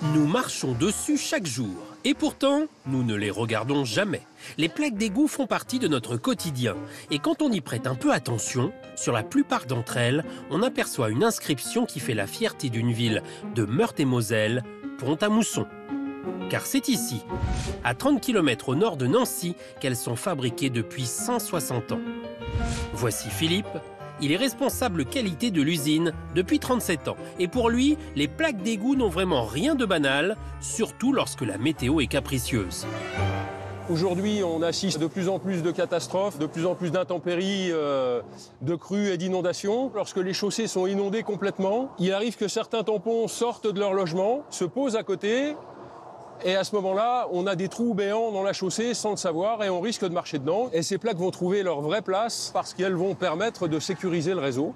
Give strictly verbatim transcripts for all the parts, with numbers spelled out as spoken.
Nous marchons dessus chaque jour. Et pourtant, nous ne les regardons jamais. Les plaques d'égout font partie de notre quotidien. Et quand on y prête un peu attention, sur la plupart d'entre elles, on aperçoit une inscription qui fait la fierté d'une ville de Meurthe-et-Moselle, Pont-à-Mousson. Car c'est ici, à trente kilomètres au nord de Nancy, qu'elles sont fabriquées depuis cent soixante ans. Voici Philippe. Il est responsable qualité de l'usine depuis trente-sept ans. Et pour lui, les plaques d'égout n'ont vraiment rien de banal, surtout lorsque la météo est capricieuse. Aujourd'hui, on assiste de plus en plus de catastrophes, de plus en plus d'intempéries, euh, de crues et d'inondations. Lorsque les chaussées sont inondées complètement, il arrive que certains tampons sortent de leur logement, se posent à côté. Et à ce moment-là, on a des trous béants dans la chaussée sans le savoir et on risque de marcher dedans. Et ces plaques vont trouver leur vraie place parce qu'elles vont permettre de sécuriser le réseau.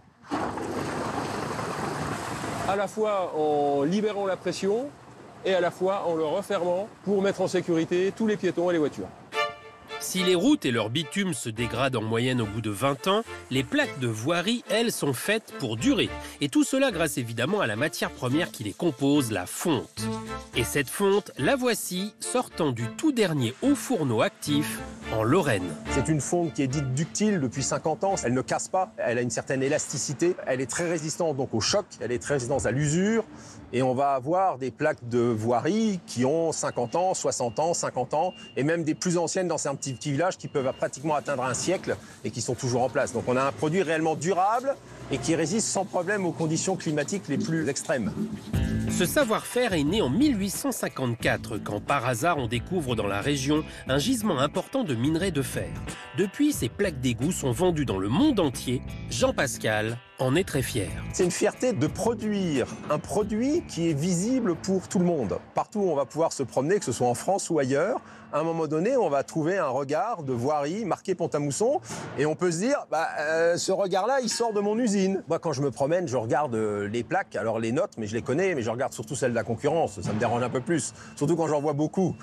À la fois en libérant la pression et à la fois en le refermant pour mettre en sécurité tous les piétons et les voitures. Si les routes et leur bitume se dégradent en moyenne au bout de vingt ans, les plaques de voirie, elles, sont faites pour durer. Et tout cela grâce évidemment à la matière première qui les compose, la fonte. Et cette fonte, la voici, sortant du tout dernier haut fourneau actif en Lorraine. C'est une fonte qui est dite ductile depuis cinquante ans. Elle ne casse pas, elle a une certaine élasticité. Elle est très résistante donc au choc, elle est très résistante à l'usure. Et on va avoir des plaques de voirie qui ont cinquante ans, soixante ans, cinquante ans, et même des plus anciennes dans un petit, petit village qui peuvent pratiquement atteindre un siècle et qui sont toujours en place. Donc on a un produit réellement durable et qui résiste sans problème aux conditions climatiques les plus extrêmes. Ce savoir-faire est né en mille huit cent cinquante-quatre, quand par hasard on découvre dans la région un gisement important de minerai de fer. Depuis, ces plaques d'égout sont vendues dans le monde entier. Jean Pascal en est très fier. C'est une fierté de produire un produit qui est visible pour tout le monde. Partout où on va pouvoir se promener, que ce soit en France ou ailleurs, à un moment donné, on va trouver un regard de voirie marqué Pont-à-Mousson et on peut se dire, bah, euh, ce regard-là, il sort de mon usine. Moi, quand je me promène, je regarde euh, les plaques, alors les notes, mais je les connais, mais je regarde surtout celles de la concurrence. Ça me dérange un peu plus, surtout quand j'en vois beaucoup.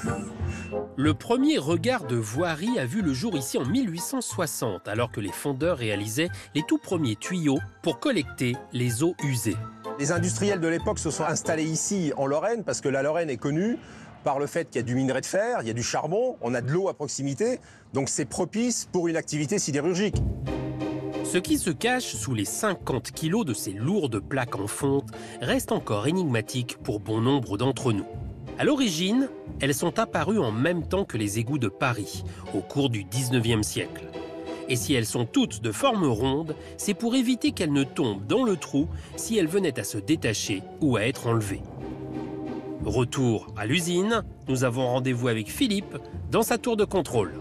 Le premier regard de voirie a vu le jour ici en mille huit cent soixante, alors que les fondeurs réalisaient les tout premiers tuyaux pour collecter les eaux usées. Les industriels de l'époque se sont installés ici, en Lorraine, parce que la Lorraine est connue par le fait qu'il y a du minerai de fer, il y a du charbon, on a de l'eau à proximité, donc c'est propice pour une activité sidérurgique. Ce qui se cache sous les cinquante kilos de ces lourdes plaques en fonte reste encore énigmatique pour bon nombre d'entre nous. À l'origine, elles sont apparues en même temps que les égouts de Paris, au cours du dix-neuvième siècle. Et si elles sont toutes de forme ronde, c'est pour éviter qu'elles ne tombent dans le trou si elles venaient à se détacher ou à être enlevées. Retour à l'usine, nous avons rendez-vous avec Philippe dans sa tour de contrôle.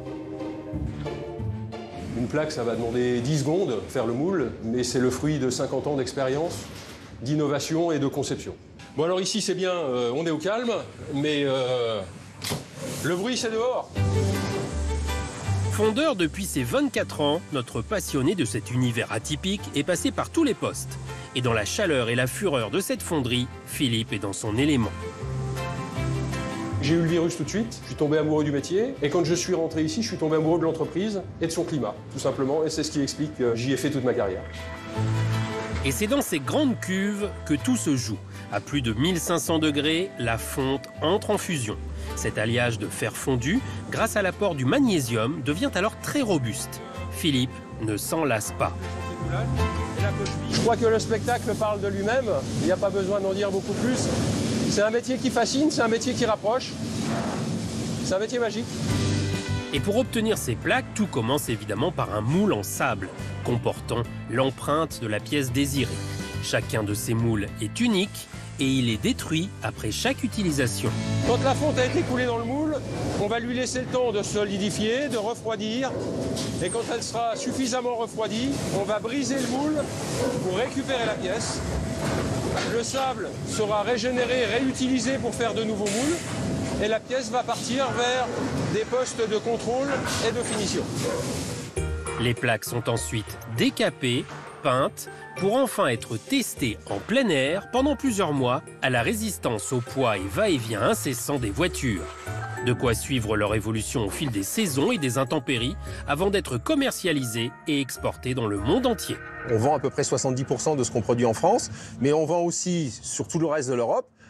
Une plaque, ça va demander dix secondes, faire le moule, mais c'est le fruit de cinquante ans d'expérience, d'innovation et de conception. Bon alors ici c'est bien, euh, on est au calme, mais euh, le bruit c'est dehors. Fondeur depuis ses vingt-quatre ans, notre passionné de cet univers atypique est passé par tous les postes. Et dans la chaleur et la fureur de cette fonderie, Philippe est dans son élément. J'ai eu le virus tout de suite, je suis tombé amoureux du métier, et quand je suis rentré ici, je suis tombé amoureux de l'entreprise et de son climat, tout simplement, et c'est ce qui explique que j'y ai fait toute ma carrière. Et c'est dans ces grandes cuves que tout se joue. À plus de mille cinq cents degrés, la fonte entre en fusion. Cet alliage de fer fondu, grâce à l'apport du magnésium, devient alors très robuste. Philippe ne s'en lasse pas. Je crois que le spectacle parle de lui-même, il n'y a pas besoin d'en dire beaucoup plus. C'est un métier qui fascine, c'est un métier qui rapproche, c'est un métier magique. Et pour obtenir ces plaques, tout commence évidemment par un moule en sable, comportant l'empreinte de la pièce désirée. Chacun de ces moules est unique et il est détruit après chaque utilisation. Quand la fonte a été coulée dans le moule, on va lui laisser le temps de solidifier, de refroidir. Et quand elle sera suffisamment refroidie, on va briser le moule pour récupérer la pièce. Le sable sera régénéré, réutilisé pour faire de nouveaux moules. Et la pièce va partir vers des postes de contrôle et de finition. Les plaques sont ensuite décapées, peintes, pour enfin être testées en plein air pendant plusieurs mois à la résistance au poids et va-et-vient incessant des voitures. De quoi suivre leur évolution au fil des saisons et des intempéries avant d'être commercialisées et exportées dans le monde entier. On vend à peu près soixante-dix pour cent de ce qu'on produit en France, mais on vend aussi sur tout le reste de l'Europe.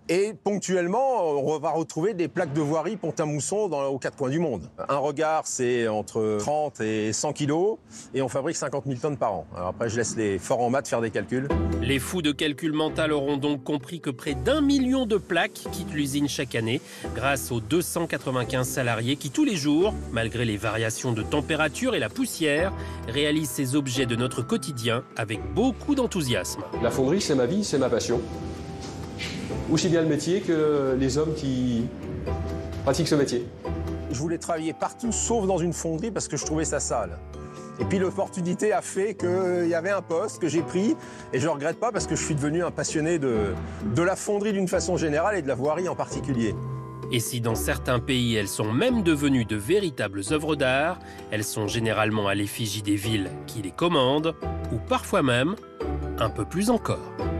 Et ponctuellement, on va retrouver des plaques de voirie Pont-à-Mousson dans, aux quatre coins du monde. Un regard, c'est entre trente et cent kilos et on fabrique cinquante mille tonnes par an. Alors après, je laisse les forts en maths faire des calculs. Les fous de calcul mental auront donc compris que près d'un million de plaques quittent l'usine chaque année grâce aux deux cent quatre-vingt-quinze salariés qui, tous les jours, malgré les variations de température et la poussière, réalisent ces objets de notre quotidien avec beaucoup d'enthousiasme. La fonderie, c'est ma vie, c'est ma passion. Aussi bien le métier que les hommes qui pratiquent ce métier. Je voulais travailler partout sauf dans une fonderie parce que je trouvais ça sale. Et puis l'opportunité a fait qu'il y avait un poste que j'ai pris et je ne regrette pas parce que je suis devenu un passionné de, de la fonderie d'une façon générale et de la voirie en particulier. Et si dans certains pays elles sont même devenues de véritables œuvres d'art, elles sont généralement à l'effigie des villes qui les commandent ou parfois même un peu plus encore.